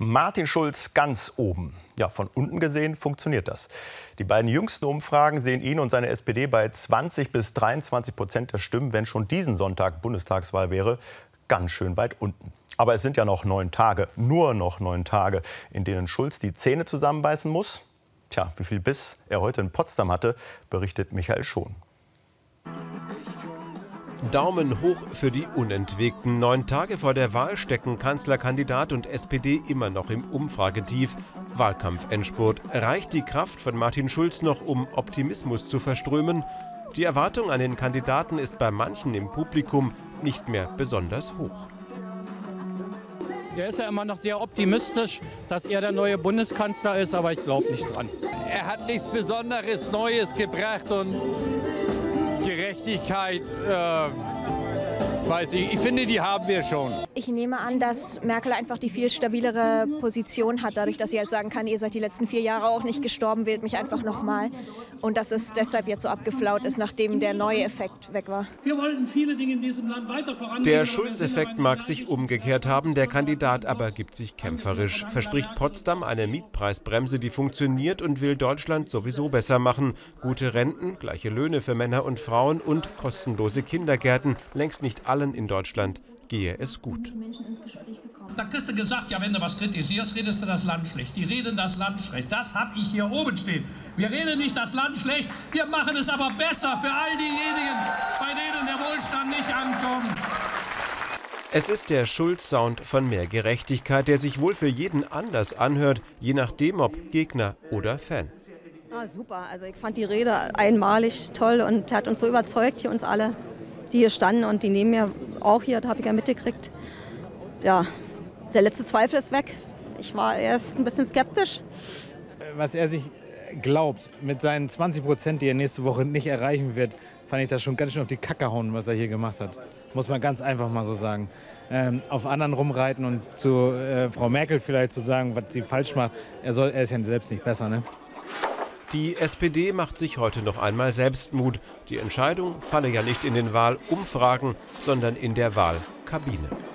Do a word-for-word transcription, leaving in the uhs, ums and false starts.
Martin Schulz ganz oben. Ja, von unten gesehen funktioniert das. Die beiden jüngsten Umfragen sehen ihn und seine S P D bei zwanzig bis dreiundzwanzig Prozent der Stimmen, wenn schon diesen Sonntag Bundestagswahl wäre, ganz schön weit unten. Aber es sind ja noch neun Tage, nur noch neun Tage, in denen Schulz die Zähne zusammenbeißen muss. Tja, wie viel Biss er heute in Potsdam hatte, berichtet Michael Schon. Daumen hoch für die Unentwegten. Neun Tage vor der Wahl stecken Kanzlerkandidat und S P D immer noch im Umfragetief. Wahlkampfendspurt. Reicht die Kraft von Martin Schulz noch, um Optimismus zu verströmen? Die Erwartung an den Kandidaten ist bei manchen im Publikum nicht mehr besonders hoch. Er ist ja immer noch sehr optimistisch, dass er der neue Bundeskanzler ist, aber ich glaube nicht dran. Er hat nichts Besonderes Neues gebracht und Gerechtigkeit, äh, weiß ich, ich finde, die haben wir schon. Ich nehme an, dass Merkel einfach die viel stabilere Position hat, dadurch, dass sie halt sagen kann, ihr seid die letzten vier Jahre auch nicht gestorben, wählt mich einfach nochmal. Und dass es deshalb jetzt so abgeflaut ist, nachdem der neue Effekt weg war. Wir wollten viele Dinge in diesem Land weiter vorangehen. Der Schulz-Effekt mag sich umgekehrt haben, der Kandidat aber gibt sich kämpferisch. Verspricht Potsdam eine Mietpreisbremse, die funktioniert, und will Deutschland sowieso besser machen. Gute Renten, gleiche Löhne für Männer und Frauen und kostenlose Kindergärten. Längst nicht allen in Deutschland gehe es gut. Da kriegst du gesagt, ja, wenn du was kritisierst, redest du das Land schlecht. Die reden das Land schlecht. Das habe ich hier oben stehen. Wir reden nicht das Land schlecht, wir machen es aber besser für all diejenigen, bei denen der Wohlstand nicht ankommt. Es ist der Schulz-Sound von mehr Gerechtigkeit, der sich wohl für jeden anders anhört, je nachdem ob Gegner oder Fan. Ah, super, also ich fand die Rede einmalig toll und hat uns so überzeugt, hier uns alle, die hier standen und die neben mir auch hier, da habe ich ja mitgekriegt. Ja, der letzte Zweifel ist weg. Ich war erst ein bisschen skeptisch. Was er sich glaubt, mit seinen zwanzig Prozent, die er nächste Woche nicht erreichen wird, fand ich das schon ganz schön auf die Kacke hauen, was er hier gemacht hat. Muss man ganz einfach mal so sagen. Ähm, auf anderen rumreiten und zu äh, Frau Merkel vielleicht zu sagen, was sie falsch macht, er, soll, er ist ja selbst nicht besser, ne? Die S P D macht sich heute noch einmal Selbstmut. Die Entscheidung falle ja nicht in den Wahlumfragen, sondern in der Wahlkabine.